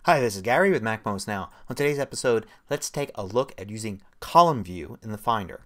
Hi, this is Gary with MacMost Now. On today's episode, let's take a look at using column view in the Finder.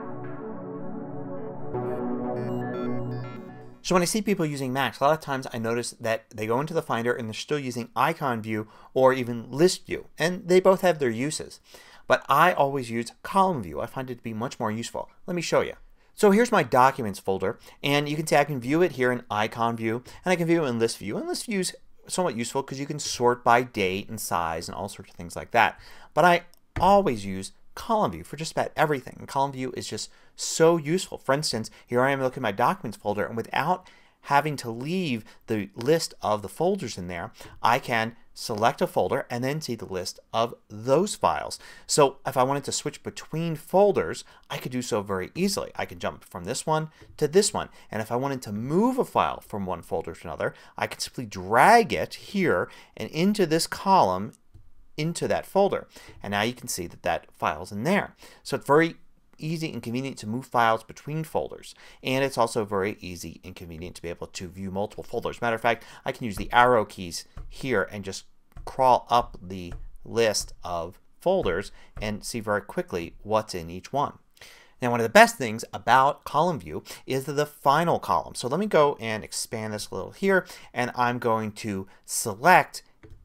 So when I see people using Macs, a lot of times I notice that they go into the Finder and they're still using icon view or even list view. And they both have their uses. But I always use column view. I find it to be much more useful. Let me show you. So here's my Documents folder, and you can see I can view it here in icon view and I can view it in list view. And list view is somewhat useful because you can sort by date and size and all sorts of things like that. But I always use column view for just about everything. And column view is just so useful. For instance, here I am looking at my Documents folder, and without having to leave the list of the folders in there, I can select a folder and then see the list of those files. So if I wanted to switch between folders, I could do so very easily. I could jump from this one to this one. And if I wanted to move a file from one folder to another, I could simply drag it here and into this column into that folder. And now you can see that that file's in there. So it's very easy and convenient to move files between folders. And it's also very easy and convenient to be able to view multiple folders. Matter of fact, I can use the arrow keys here and just crawl up the list of folders and see very quickly what's in each one. Now, one of the best things about column view is the final column. So let me go and expand this a little here, and I'm going to select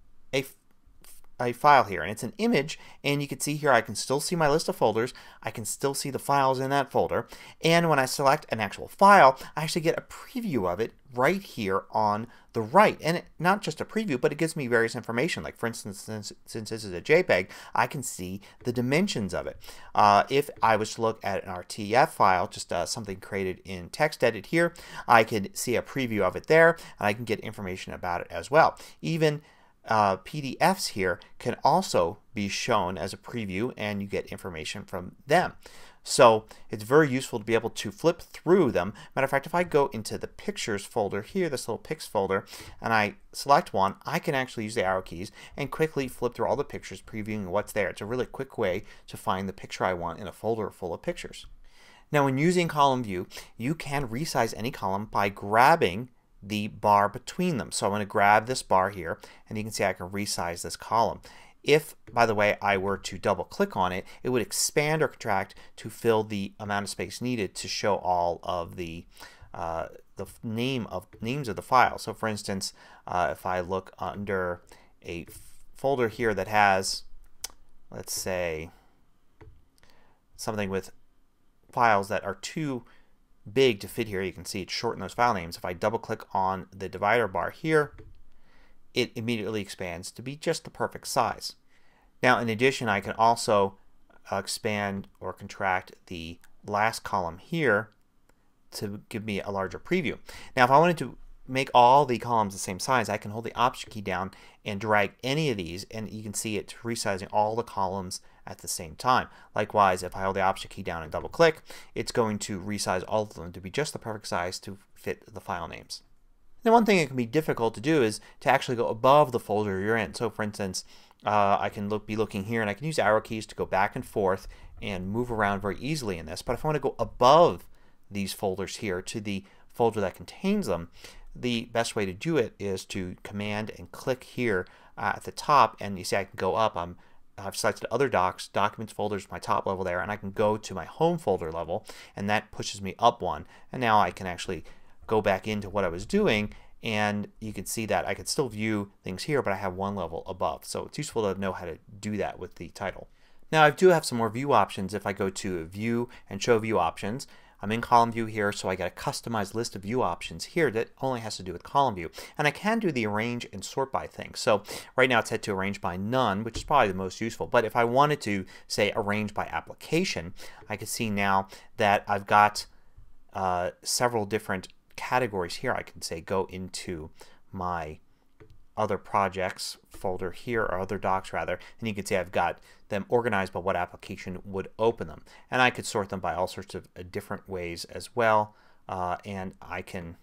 a file here, and it's an image, and you can see here I can still see my list of folders. I can still see the files in that folder, and when I select an actual file I actually get a preview of it right here on the right. And not just a preview, but it gives me various information. Like for instance, since this is a JPEG, I can see the dimensions of it. If I was to look at an RTF file, just something created in TextEdit here, I could see a preview of it there, and I can get information about it as well. Even PDFs here can also be shown as a preview, and you get information from them. So it's very useful to be able to flip through them. Matter of fact, if I go into the Pictures folder here, this little Pics folder, and I select one, I can actually use the arrow keys and quickly flip through all the pictures, previewing what's there. It's a really quick way to find the picture I want in a folder full of pictures. Now, when using column view, you can resize any column by grabbing the bar between them. So I'm going to grab this bar here, and you can see I can resize this column. If, by the way, I were to double click on it, it would expand or contract to fill the amount of space needed to show all of the names of the file. So for instance, if I look under a folder here that has, let's say, something with files that are too big to fit here, you can see it shortened those file names. If I double click on the divider bar here, it immediately expands to be just the perfect size. Now, in addition, I can also expand or contract the last column here to give me a larger preview. Now, if I wanted to make all the columns the same size, I can hold the Option key down and drag any of these, and you can see it resizing all the columns at the same time. Likewise, if I hold the Option key down and double click, it's going to resize all of them to be just the perfect size to fit the file names. Now, one thing that can be difficult to do is to actually go above the folder you're in. So for instance, I can be looking here, and I can use arrow keys to go back and forth and move around very easily in this. But if I want to go above these folders here to the folder that contains them, the best way to do it is to Command and click here at the top, and you see I can go up. I've selected other docs, Documents folders, my top level there, and I can go to my Home folder level, and that pushes me up one. And now I can actually go back into what I was doing, and you can see that I can still view things here, but I have one level above. So it's useful to know how to do that with the title. Now, I do have some more view options. If I go to View and Show View Options, I'm in column view here, so I get a customized list of view options here that only has to do with column view. And I can do the arrange and sort by thing. So right now it's set to arrange by none, which is probably the most useful. But if I wanted to, say, arrange by application, I can see now that I've got several different categories here. I can say go into my other projects folder here, or other docs rather, and you can see I've got them organized by what application would open them. And I could sort them by all sorts of different ways as well, and I can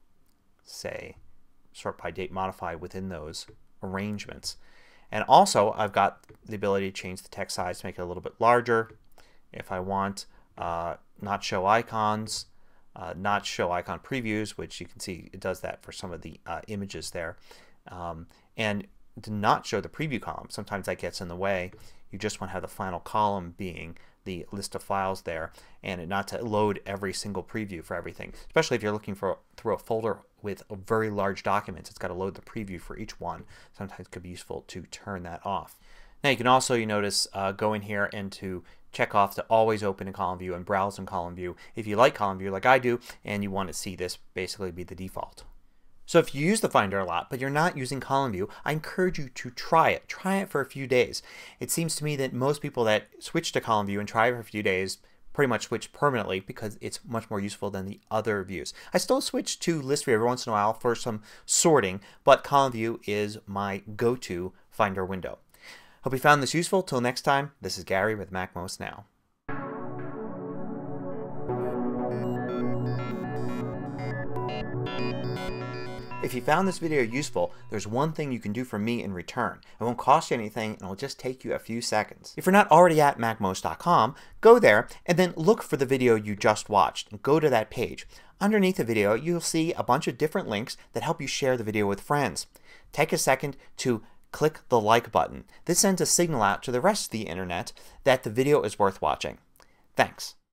say sort by date modify within those arrangements. And also I've got the ability to change the text size to make it a little bit larger. If I want not show icons, not show icon previews, which you can see it does that for some of the images there. And to not show the preview column. Sometimes that gets in the way. You just want to have the final column being the list of files there and it not to load every single preview for everything. Especially if you're looking through a folder with a very large documents. It's got to load the preview for each one. Sometimes it could be useful to turn that off. Now you can also, you notice, go in here and to check off to always open in column view and browse in column view if you like column view like I do and you want to see this basically be the default. So if you use the Finder a lot but you're not using column view, I encourage you to try it. Try it for a few days. It seems to me that most people that switch to column view and try it for a few days pretty much switch permanently because it's much more useful than the other views. I still switch to list view every once in a while for some sorting, but column view is my go-to Finder window. Hope you found this useful. Till next time, this is Gary with MacMost Now. If you found this video useful, there's one thing you can do for me in return. It won't cost you anything and it'll just take you a few seconds. If you're not already at MacMost.com, go there and then look for the video you just watched and go to that page. Underneath the video you'll see a bunch of different links that help you share the video with friends. Take a second to click the like button. This sends a signal out to the rest of the internet that the video is worth watching. Thanks.